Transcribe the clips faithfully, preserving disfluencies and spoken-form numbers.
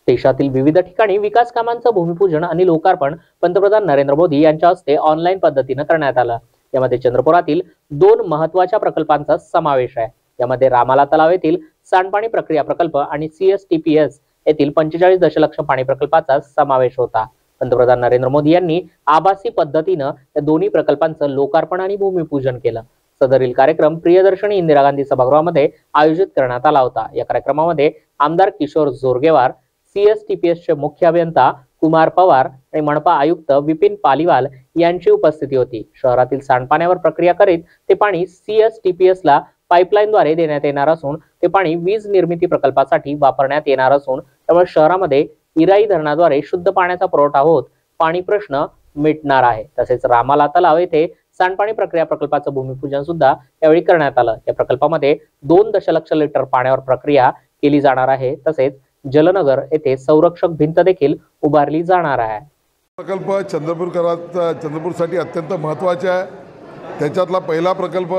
देशातील विविध ठिकाणी विकास कामांचं भूमिपूजन आणि लोकार्पण पंतप्रधान नरेंद्र मोदी यांच्या हस्ते ऑनलाईन पद्धतीने करण्यात आलं। यामध्ये चंद्रपुरातील दोन महत्त्वाच्या प्रकल्पांचा समावेश आहे। यामध्ये रामाला तलाव येथील सांडपाणी प्रक्रिया प्रकल्प आणि C S T P S येथील पंचेचाळीस दशलक्ष पाणी प्रकल्पाचा समावेश होता। पंतप्रधान नरेंद्र मोदी यांनी आभासी पद्धतीने या दोन्ही प्रकल्पांचं लोकार्पण आणि भूमिपूजन केलं। सदरील कार्यक्रम प्रियदर्शनी इंदिरा गांधी सभागृहामध्ये आयोजित करण्यात आला होता। या कार्यक्रमामध्ये आमदार Kishor Jorgewar, C S T P S चे मुख्य अभियंता कुमार पवार आणि मनपा आयुक्त विपिन पालीवाल यांची उपस्थिती होती। शहरातील सांडपाण्यावर प्रक्रिया करीत ते पाणी C S T P S ला पाईपलाईनद्वारे देण्यात येणार असून ते पाणी वीज निर्मिती प्रकल्पासाठी वापरण्यात येणार असून त्यामुळे शहरामध्ये इराई धरणाद्वारे शुद्ध पाण्याचा पुरवठा होत पाणी प्रश्न मिटणार आहे। तसेच रामाला तलाव येथे सांडपाणी प्रक्रिया प्रकल्पाचं भूमिपूजन सुद्धा यावेळी करण्यात आलं। या प्रकल्पामध्ये दोन दशलक्ष लिटर पाण्यावर प्रक्रिया केली जाणार आहे। तसेच जलनगर येथे संरक्षक भिंत देखील उभारली जाणार आहे। प्रकल्प चंद्रपूरकरांचा चंद्रपूरसाठी अत्यंत महत्त्वाचा आहे। त्याच्यातला पहिला प्रकल्प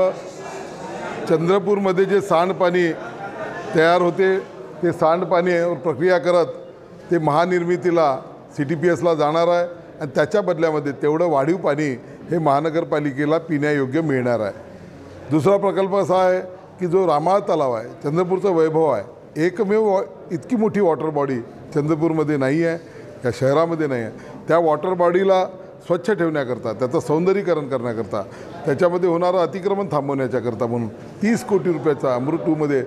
चंद्रपूरमध्ये जे सांडपाणी तयार होते ते सांडपाणीवर प्रक्रिया करत ते महानिर्मितीला सी टी पी एसला जाणार आहे आणि त्याच्या बदल्यामध्ये तेवढं वाढीव पाणी हे महानगरपालिकेला पिण्यायोग्य मिळणार आहे। दुसरा प्रकल्प असा आहे की जो रामाळ तलाव आहे, चंद्रपूरचा वैभव आहे, एकमेव इतकी मोठी वॉटर बॉडी चंद्रपूरमध्ये नाही आहे, या शहरामध्ये नाही आहे। त्या वॉटर बॉडीला स्वच्छ ठेवण्याकरता, त्याचं सौंदर्यीकरण करण्याकरता, त्याच्यामध्ये होणारं अतिक्रमण थांबवण्याच्याकरता म्हणून तीस कोटी रुपयाचा अमृत टूमध्ये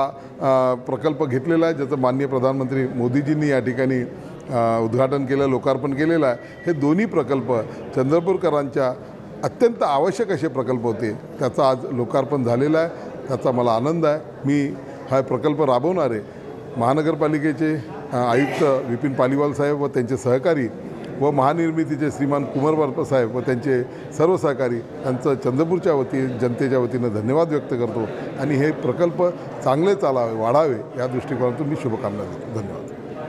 हा प्रकल्प घेतलेला आहे, ज्याचं माननीय प्रधानमंत्री मोदीजींनी या ठिकाणी उद्घाटन केलं, लोकार्पण केलेलं आहे। हे दोन्ही प्रकल्प चंद्रपूरकरांच्या अत्यंत आवश्यक असे प्रकल्प होते, त्याचं आज लोकार्पण झालेलं आहे। त्याचा मला आनंद आहे। मी हा प्रकल्प राबवणारे महानगरपालिकेचे आयुक्त विपिन पालीवाल साहेब व त्यांचे सहकारी व महानिर्मितीचे श्रीमान कुमार पवार साहेब व त्यांचे सर्व सहकारी यांचं चंद्रपूरच्या वती जनतेच्या वतीनं धन्यवाद व्यक्त करतो आणि हे प्रकल्प चांगले चालावे, वाढावे या दृष्टिकोनातून मी शुभकामना देतो। धन्यवाद।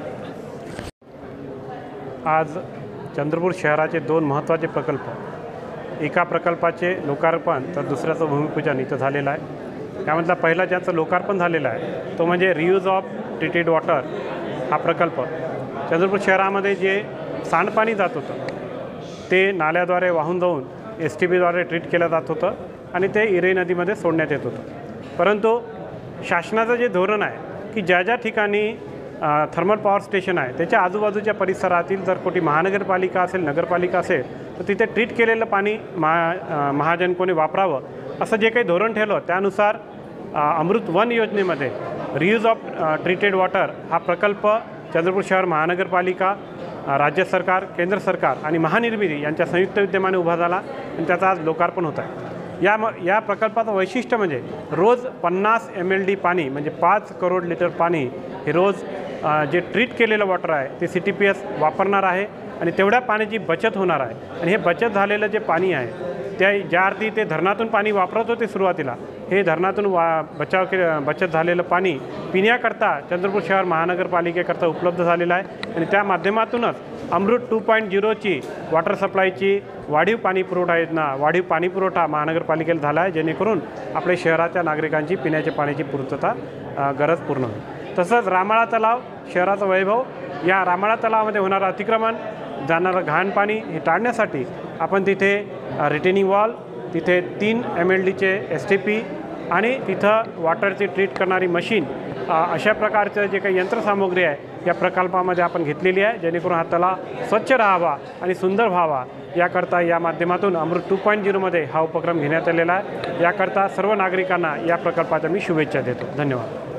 आज चंद्रपूर शहराचे दोन महत्त्वाचे प्रकल्प, एका प्रकल्पाचे लोकार्पण तर दुसऱ्याचं भूमिपूजन इथं झालेलं आहे। त्यामधला पहिला ज्याचं लोकार्पण झालेलं आहे तो म्हणजे रियूज ऑफ ट्रीटेड वॉटर हा प्रकल्प। चंद्रपूर शहरामध्ये जे सांडपाणी जात होतं ते नाल्याद्वारे वाहून जाऊन एस टी बीद्वारे ट्रीट केलं जात होतं आणि ते इराई नदीमध्ये सोडण्यात येत होतं। परंतु शासनाचं जे धोरण आहे की ज्या ज्या ठिकाणी थर्मल पॉवर स्टेशन आहे त्याच्या आजूबाजूच्या परिसरातील जर कोणी महानगरपालिका असेल, नगरपालिका असेल तर तिथे ट्रीट केलेलं पाणी महा महाजनकोने वापरावं असं जे काही धोरण ठेवलं त्यानुसार अमृत वन योजनेमध्ये रियूज ऑफ ट्रीटेड वॉटर हा प्रकल्प चंद्रपूर शहर महानगरपालिका, राज्य सरकार, केंद्र सरकार आणि महानिर्मिती यांच्या संयुक्त विद्यमाने उभा झाला आणि त्याचा आज लोकार्पण होत आहे। या म या प्रकल्पाचं वैशिष्ट्य म्हणजे रोज पन्नास एम एल डी पाणी म्हणजे पाच करोड लिटर पाणी हे रोज जे ट्रीट केलेलं वॉटर आहे ते सी टी पी एस वापरणार आहे आणि तेवढ्या पाण्याची बचत होणार आहे। आणि हे बचत झालेलं जे पाणी आहे त्या ज्या अर्थी ते धरणातून पाणी वापरत होते सुरुवातीला, हे धरणातून वा बचाव के बचत झालेलं पाणी पिण्याकरता चंद्रपूर शहर महानगरपालिकेकरता उपलब्ध झालेलं आहे आणि त्या माध्यमातूनच अमृत टू पॉईंट झिरोची वॉटर सप्लायची वाढीव पाणी पुरवठा योजना, वाढीव पाणी पुरवठा महानगरपालिकेला झाला आहे, जेणेकरून आपल्या शहराच्या नागरिकांची पिण्याच्या पाण्याची पूर्तता गरज पूर्ण होईल। तसंच रामाळा तलाव शहराचा वैभव, या रामाळा तलावामध्ये होणारं अतिक्रमण, जाणारं घाण पाणी हे टाळण्यासाठी आपण तिथे रिटेनिंग वॉल, तिथे तीन एम एल डीचे एस टी पी आणि तिथं वॉटरची ट्रीट करणारी मशीन अशा प्रकारचं जे काही यंत्रसामुग्री आहे या प्रकल्पामध्ये आपण घेतलेली आहे, जेणेकरून हा तलाव स्वच्छ राहावा आणि सुंदर व्हावा याकरता या माध्यमातून अमृत टू पॉईंट झिरोमध्ये हा उपक्रम घेण्यात आलेला आहे। याकरता सर्व नागरिकांना या प्रकल्पाच्या मी शुभेच्छा देतो। धन्यवाद।